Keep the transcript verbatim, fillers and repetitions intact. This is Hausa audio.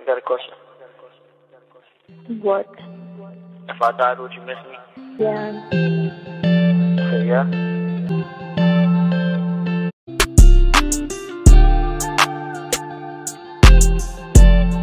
got a question. What? If I died, would you miss me? Yeah. Say yeah.